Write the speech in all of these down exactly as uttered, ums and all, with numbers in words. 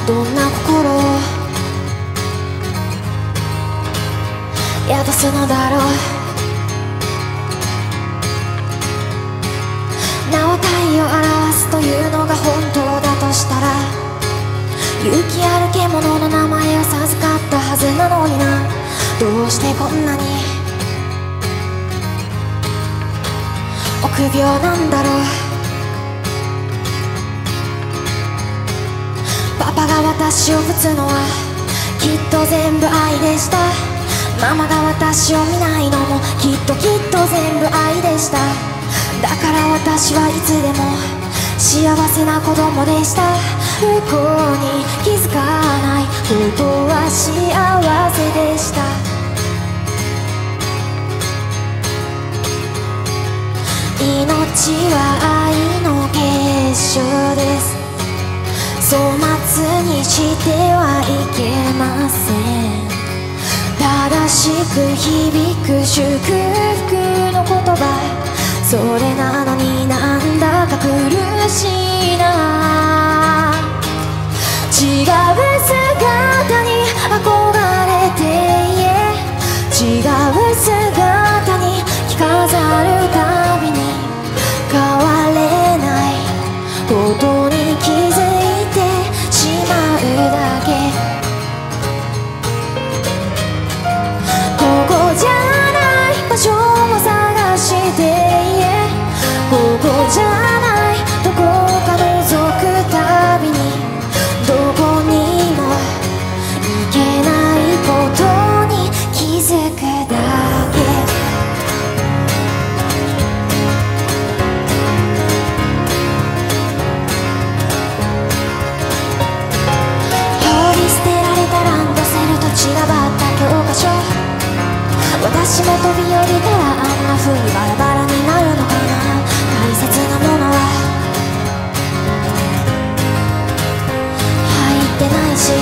どんな心を宿すのだろう。名は体を表すというのが本当だとしたら、勇気ある獣の名前を授かったはずなのにな。どうしてこんなに臆病なんだろう。パパが私を打つのはきっと全部愛でした。ママが私を見ないのもきっときっと全部愛でした。だから私はいつでも幸せな子供でした。不幸に気づかないことは幸せでした。命は愛の結晶です。粗末にしてはいけません。正しく響く祝福の言葉、それなのになんだか苦しいな。違う姿に憧れていえ、違う姿に着飾るたびに変われないことに気づいてしまうだけ。ここじゃない場所を探していえ、ここじゃないどこか覗くたびにどこにも行けないことに気づくだけ。放り捨てられたランドセルと散らばった教科書、私も飛び降りたらあんな風にバラバラになるのかな。大切なものは入ってないし、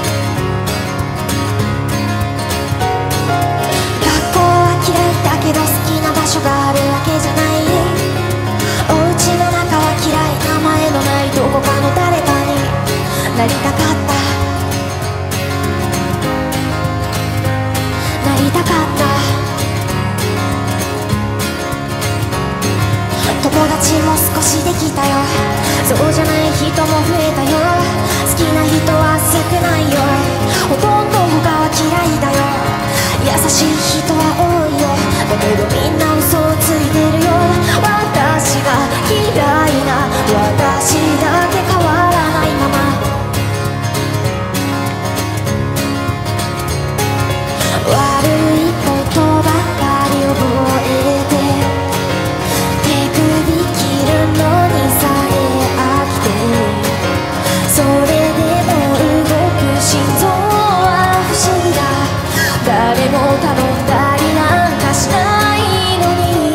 学校は嫌いだけど好きな場所があるわけじゃない。お家の中は嫌い、名前のないどこかの誰かになりたかった、なりたかった。友達も少しできたよ、そうじゃない人も増えたよ。好きな人は少ないよ、ほとんど他は嫌いだよ。優しい人は多いよ、だけどみんな嘘をついてるよ。私が嫌いな私だけ変わらないまま、悪いことばかり覚えて手首切るのにさえ飽きて、それでも動く心臓は不思議だ。誰も頼んだりなんかしないのに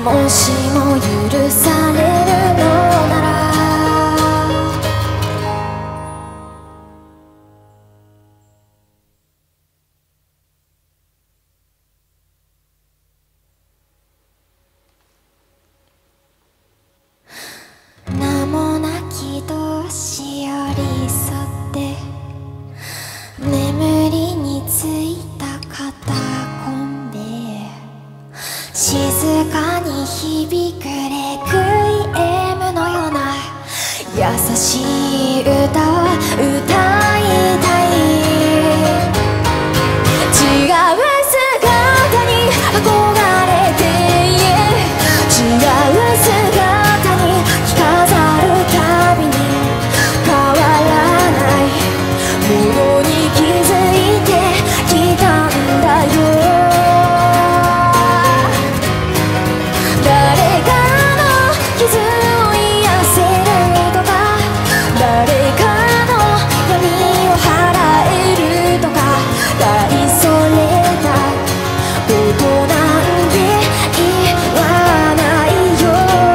もしも許されるのなら名もなき年寄り添って眠りについた肩コンベ静かに響くレクイエムのような優しい歌を歌いたい違う姿に憧れて違う姿に着飾るたびに変わらないものに気づいてきたんだよ誰かの傷を癒せるとか誰かの闇を払えるとか大それたことなんて言わないよ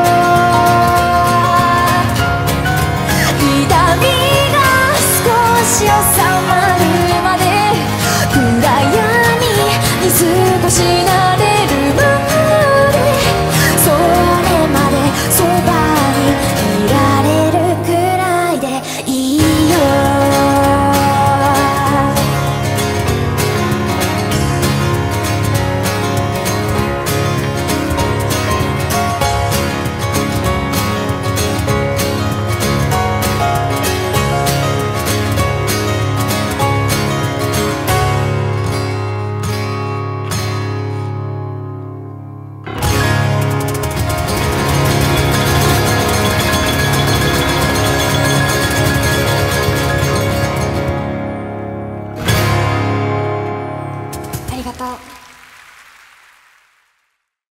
痛みが少し収まるまで暗闇に少し慣れるまでそれまでそばにいられるくらいでいいよありがとう。